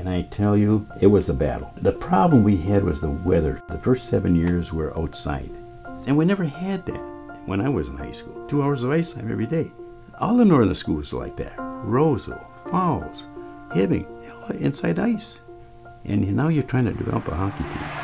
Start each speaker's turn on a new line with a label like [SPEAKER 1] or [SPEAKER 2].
[SPEAKER 1] And I tell you, it was a battle. The problem we had was the weather. The first 7 years were outside. And we never had that when I was in high school. 2 hours of ice time every day. All the northern schools were like that. Roseville, Falls, Hibbing, inside ice. And now you're trying to develop a hockey team.